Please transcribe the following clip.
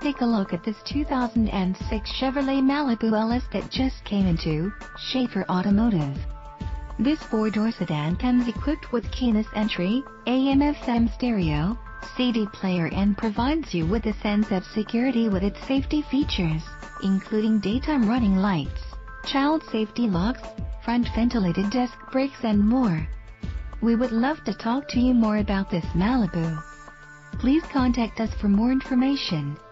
take a look at this 2006 Chevrolet Malibu LS that just came into Schafer Automotive. This four-door sedan comes equipped with keyless entry, AM/FM stereo, CD player, and provides you with a sense of security with its safety features, including daytime running lights, child safety locks, front ventilated disc brakes, and more. We would love to talk to you more about this Malibu. Please contact us for more information.